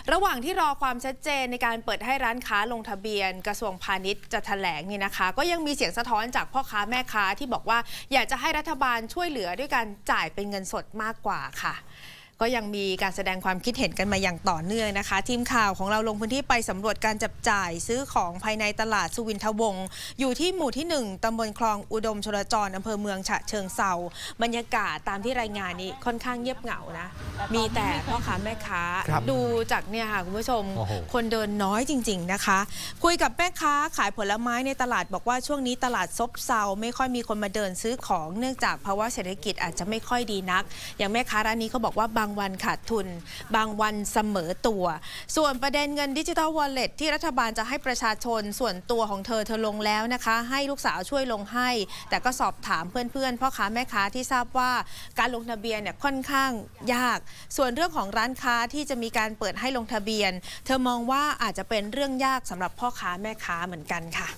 ระหว่างที่รอความชัดเจนในการเปิดให้ร้านค้าลงทะเบียนกระทรวงพาณิชย์จะแถลงนี่นะคะก็ยังมีเสียงสะท้อนจากพ่อค้าแม่ค้าที่บอกว่าอยากจะให้รัฐบาลช่วยเหลือด้วยการจ่ายเป็นเงินสดมากกว่าค่ะก็ยังมีการแสดงความคิดเห็นกันมาอย่างต่อเนื่องนะคะทีมข่าวของเราลงพื้นที่ไปสำรวจการจับจ่ายซื้อของภายในตลาดสุวินทวงศ์อยู่ที่หมู่ที่ 1ตำบลคลองอุดมชลจรอำเภอเมืองฉะเชิงเทราบรรยากาศตามที่รายงานนี้ค่อนข้างเงียบเหงานะมีแต่พ่อค้าแม่ค้าดูจากเนี่ยค่ะคุณผู้ชมคนเดินน้อยจริงๆนะคะคุยกับแม่ค้าขายผลไม้ในตลาดบอกว่าช่วงนี้ตลาดซบเซาไม่ค่อยมีคนมาเดินซื้อของเนื่องจากภาวะเศรษฐกิจอาจจะไม่ค่อยดีนักอย่างแม่ค้าร้านนี้เขาบอกว่าบางวันขาดทุนบางวันเสมอตัวส่วนประเด็นเงินดิจิทัลวอลเล็ตที่รัฐบาลจะให้ประชาชนส่วนตัวของเธอลงแล้วนะคะให้ลูกสาวช่วยลงให้แต่ก็สอบถามเพื่อนๆพ่อค้าแม่ค้าที่ทราบว่าการลงทะเบียนเนี่ยค่อนข้างยากส่วนเรื่องของร้านค้าที่จะมีการเปิดให้ลงทะเบียนเธอมองว่าอาจจะเป็นเรื่องยากสำหรับพ่อค้าแม่ค้าเหมือนกันค่ะ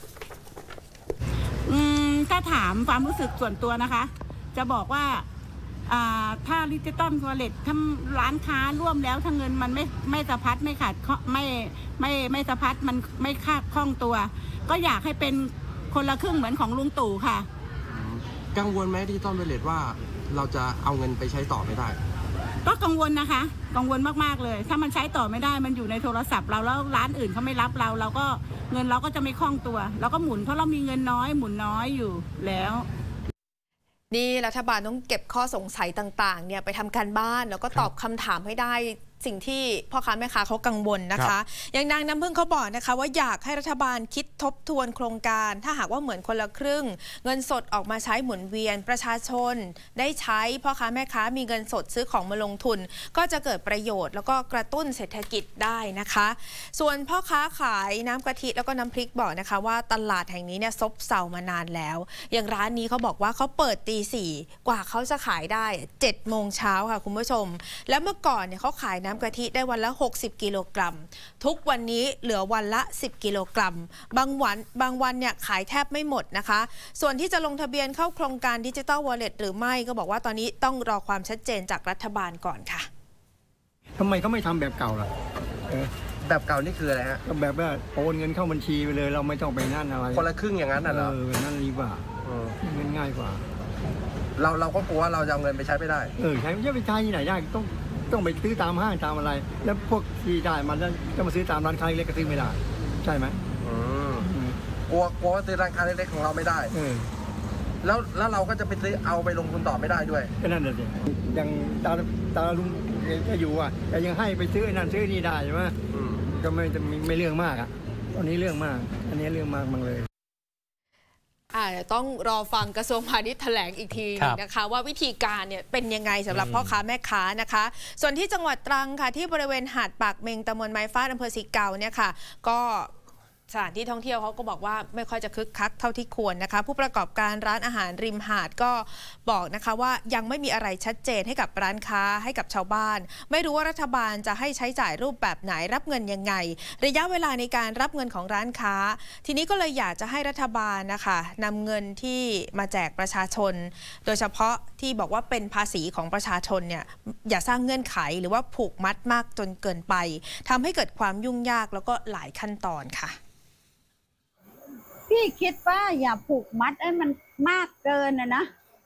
ถ้าถามความรู้สึกส่วนตัวนะคะจะบอกว่าถ้าดิจิตอลวอลเล็ตถ้าร้านค้าร่วมแล้วถ้าเงินมันไม่สะพัดไม่ขาดไม่สะพัดมันไม่คาดคล่องตัวก็อยากให้เป็นคนละครึ่งเหมือนของลุงตู่ค่ะกังวลไหมดิจิตอลวอลเล็ตว่าเราจะเอาเงินไปใช้ต่อไม่ได้ก็กังวลนะคะกังวลมากๆเลยถ้ามันใช้ต่อไม่ได้มันอยู่ในโทรศัพท์เราแล้วร้านอื่นเขาไม่รับเราก็เงินเราก็จะไม่คล่องตัวเราก็หมุนเพราะเรามีเงินน้อยหมุนน้อยอยู่แล้วนี่รัฐบาลต้องเก็บข้อสงสัยต่างๆเนี่ยไปทำการบ้านแล้วก็ตอบคำถามให้ได้สิ่งที่พ่อค้าแม่ค้าเขากังวลนะคะอย่างนางน้ำพึ่งเขาบอกนะคะว่าอยากให้รัฐบาลคิดทบทวนโครงการถ้าหากว่าเหมือนคนละครึ่งเงินสดออกมาใช้หมุนเวียนประชาชนได้ใช้พ่อค้าแม่ค้ามีเงินสดซื้อของมาลงทุนก็จะเกิดประโยชน์แล้วก็กระตุ้นเศรษฐกิจได้นะคะส่วนพ่อค้าขายน้ำกะทิแล้วก็น้ำพริกบอกนะคะว่าตลาดแห่งนี้เนี่ยซบเซามานานแล้วอย่างร้านนี้เขาบอกว่าเขาเปิดตี 4กว่าเขาจะขายได้7 โมงเช้าค่ะคุณผู้ชมแล้วเมื่อก่อนเนี่ยเขาขายน้ำกะทิได้วันละ60 กิโลกรัมทุกวันนี้เหลือวันละ10 กิโลกรัมบางวันเนี่ยขายแทบไม่หมดนะคะส่วนที่จะลงทะเบียนเข้าโครงการดิจิทัลวอลเล็ตหรือไม่ก็บอกว่าตอนนี้ต้องรอความชัดเจนจากรัฐบาลก่อนค่ะทำไมเขาไม่ทำแบบเก่าล่ะแบบเก่านี่คืออะไรฮะแบบว่าโอนเงินเข้าบัญชีไปเลยเราไม่ต้องไปนั่นอะไรคนละครึ่งอย่างนั้นน่ะเหรอนั่นดีกว่าเงินง่ายกว่าเราก็กลัวเราจะเอาเงินไปใช้ไม่ได้ใช้จะไปใช้ที่ไหนได้ต้องไปซื้อตามห้างตามอะไรแล้วพวกที่ได้มันจะมาซื้อตามร้านค้าเล็กก็ซื้อไม่ได้ใช่ไหมกลัวซื้อร้านค้าเล็กๆของเราไม่ได้แล้วเราก็จะไปซื้อเอาไปลงทุนต่อไม่ได้ด้วยก็นั่นแหละสิอย่างตาลุงก็อยู่อ่ะแต่ยังให้ไปซื้อนั่นซื้อนี่ได้ใช่ไหมก็ไม่เรื่องมากอ่ะตอนนี้เรื่องมากอันนี้เรื่องมากมั้งเลยต้องรอฟังกระทรวงพาณิชย์แถลงอีกทีนะคะว่าวิธีการเนี่ยเป็นยังไงสำหรับพ่อค้าแม่ค้านะคะส่วนที่จังหวัดตรังค่ะที่บริเวณหาดปากเมงตำบลไม้ฟาดอำเภอสิเกาเนี่ยค่ะก็สถานที่ท่องเที่ยวเขาก็บอกว่าไม่ค่อยจะคึกคักเท่าที่ควรนะคะผู้ประกอบการร้านอาหารริมหาดก็บอกนะคะว่ายังไม่มีอะไรชัดเจนให้กับร้านค้าให้กับชาวบ้านไม่รู้ว่ารัฐบาลจะให้ใช้จ่ายรูปแบบไหนรับเงินยังไงระยะเวลาในการรับเงินของร้านค้าทีนี้ก็เลยอยากจะให้รัฐบาลนะคะนำเงินที่มาแจกประชาชนโดยเฉพาะที่บอกว่าเป็นภาษีของประชาชนเนี่ยอย่าสร้างเงื่อนไขหรือว่าผูกมัดมากจนเกินไปทำให้เกิดความยุ่งยากแล้วก็หลายขั้นตอนค่ะพี่คิดว่าอย่าผูกมัดให้มันมากเกินนะ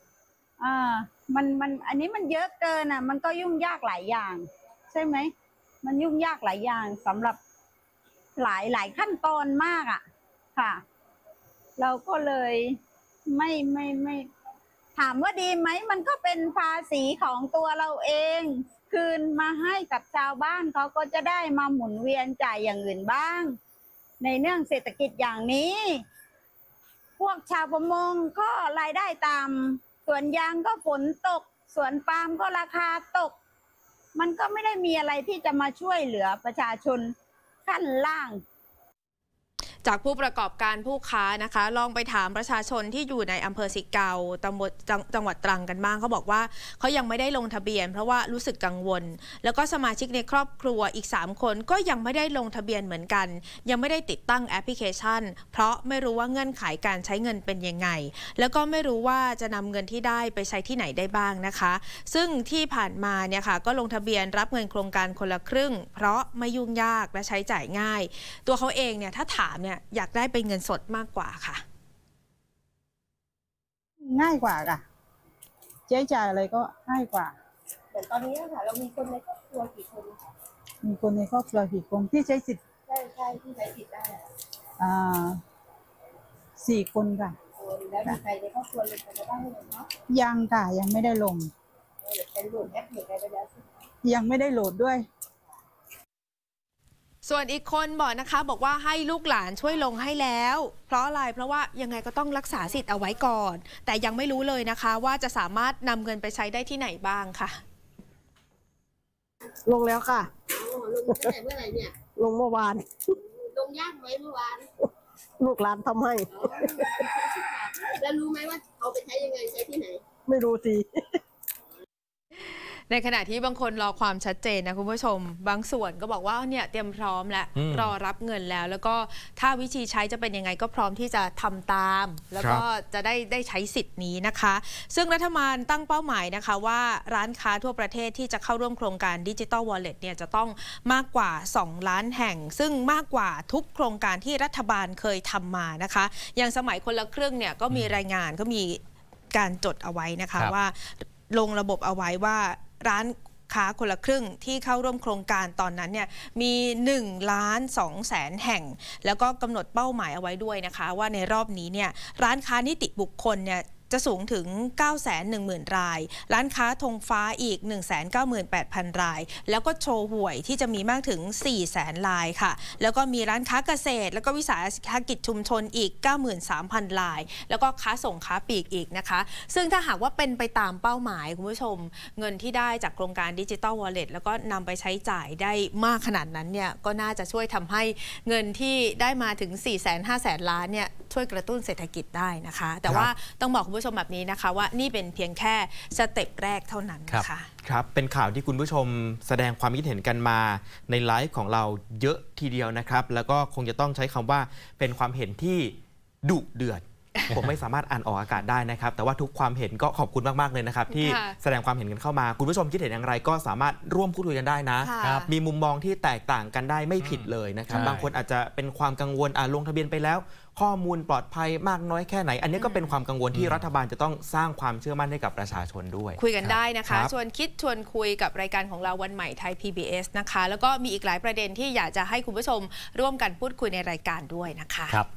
มันอันนี้มันเยอะเกินมันก็ยุ่งยากหลายอย่างใช่ไหมมันยุ่งยากหลายอย่างสำหรับหลายขั้นตอนมากค่ะเราก็เลยไม่ถามว่าดีไหมมันก็เป็นภาษีของตัวเราเองคืนมาให้กับชาวบ้านเขาก็จะได้มาหมุนเวียนจ่ายอย่างอื่นบ้างในเรื่องเศรษฐกิจอย่างนี้พวกชาวประมงก็รายได้ต่ำสวนยางก็ฝนตกสวนปาล์มก็ราคาตกมันก็ไม่ได้มีอะไรที่จะมาช่วยเหลือประชาชนขั้นล่างจากผู้ประกอบการผู้ค้านะคะลองไปถามประชาชนที่อยู่ในอำเภอสิเกาจังหวัดตรังกันบ้างเขาบอกว่าเขายังไม่ได้ลงทะเบียนเพราะว่ารู้สึกกังวลแล้วก็สมาชิกในครอบครัวอีก3คนก็ยังไม่ได้ลงทะเบียนเหมือนกันยังไม่ได้ติดตั้งแอปพลิเคชันเพราะไม่รู้ว่าเงื่อนไขการใช้เงินเป็นยังไงแล้วก็ไม่รู้ว่าจะนำเงินที่ได้ไปใช้ที่ไหนได้บ้างนะคะซึ่งที่ผ่านมาเนี่ยค่ะก็ลงทะเบียนรับเงินโครงการคนละครึ่งเพราะไม่ยุ่งยากและใช้จ่ายง่ายตัวเขาเองเนี่ยถ้าถามเนี่ยอยากได้เป็นเงินสดมากกว่าค่ะง่ายกว่าค่ะใช้จ่ายอะไรก็ง่ายกว่าแต่ตอนนี้ค่ะเรามีคนในครอบครัวกี่คนคะมีคนในครอบครัวกี่คนที่ใช้สิทธิ์ใช่ที่ใช้สิทธิ์ได้ 4 คนค่ะแล้วมีใครในครอบครัวลงไปบ้างไหมเนาะยังค่ะยังไม่ได้ลงเป็นโหลดแอปหรืออะไรไปแล้วยังไม่ได้โหลดด้วยส่วนอีกคนบอกนะคะบอกว่าให้ลูกหลานช่วยลงให้แล้วเพราะอะไรเพราะว่ายังไงก็ต้องรักษาสิทธิ์เอาไว้ก่อนแต่ยังไม่รู้เลยนะคะว่าจะสามารถนำเงินไปใช้ได้ที่ไหนบ้างค่ะลงแล้วค่ะลงเมื่อไหร่เนี่ยลงเมื่อวานลงยากไหมเมื่อวานลูกหลานทำให้แล้วรู้ไหมว่าเอาไปใช้ยังไงใช้ที่ไหนไม่รู้สิในขณะที่บางคนรอความชัดเจนนะคุณผู้ชมบางส่วนก็บอกว่าเนี่ยเตรียมพร้อมแล้วรอรับเงินแล้วก็ถ้าวิธีใช้จะเป็นยังไงก็พร้อมที่จะทำตามแล้วก็จะได้ใช้สิทธิ์นี้นะคะซึ่งรัฐบาลตั้งเป้าหมายนะคะว่าร้านค้าทั่วประเทศที่จะเข้าร่วมโครงการ Digital Wallet เนี่ยจะต้องมากกว่า2 ล้านแห่งซึ่งมากกว่าทุกโครงการที่รัฐบาลเคยทำมานะคะอย่างสมัยคนละครึ่งเนี่ยก็มีรายงานก็มีการจดเอาไว้นะคะว่าลงระบบเอาไว้ว่าร้านค้าคนละครึ่งที่เข้าร่วมโครงการตอนนั้นเนี่ยมี1,200,000 แห่งแล้วก็กำหนดเป้าหมายเอาไว้ด้วยนะคะว่าในรอบนี้เนี่ยร้านค้านิติบุคคลเนี่ยจะสูงถึง 910,000 รายร้านค้าธงฟ้าอีก 198,000 รายแล้วก็โชว์หวยที่จะมีมากถึง 400,000 รายค่ะแล้วก็มีร้านค้าเกษตรแล้วก็วิสาหกิจชุมชนอีก 93,000 รายแล้วก็ค้าส่งค้าปลีกอีกนะคะซึ่งถ้าหากว่าเป็นไปตามเป้าหมายคุณผู้ชมเงินที่ได้จากโครงการ Digital Wallet แล้วก็นำไปใช้จ่ายได้มากขนาดนั้นเนี่ยก็น่าจะช่วยทำให้เงินที่ได้มาถึง 400,000-500,000 ล้านเนี่ยช่วยกระตุ้นเศรษฐกิจได้นะคะแต่ว่าต้องบอกคุณผู้ชมแบบนี้นะคะว่านี่เป็นเพียงแค่สเต็ปแรกเท่านั้นนะคะครับเป็นข่าวที่คุณผู้ชมแสดงความคิดเห็นกันมาในไลฟ์ของเราเยอะทีเดียวนะครับแล้วก็คงจะต้องใช้คำว่าเป็นความเห็นที่ดุเดือด ผมไม่สามารถอ่านออกอากาศได้นะครับแต่ว่าทุกความเห็นก็ขอบคุณมากๆเลยนะครับที่แสดงความเห็นกันเข้ามาคุณผู้ชมคิดเห็นอย่างไรก็สามารถร่วมพูดคุยกันได้นะมีมุมมองที่แตกต่างกันได้ไม่ผิดเลยนะครับบางคนอาจจะเป็นความกังวลลงทะเบียนไปแล้วข้อมูลปลอดภัยมากน้อยแค่ไหนอันนี้ก็เป็นความกังวลที่รัฐบาลจะต้องสร้างความเชื่อมั่นให้กับประชาชนด้วยคุยกันได้นะคะชวนคิดชวนคุยกับรายการของเราวันใหม่ไทย PBS นะคะแล้วก็มีอีกหลายประเด็นที่อยากจะให้คุณผู้ชมร่วมกันพูดคุยในรายการด้วยนะคะ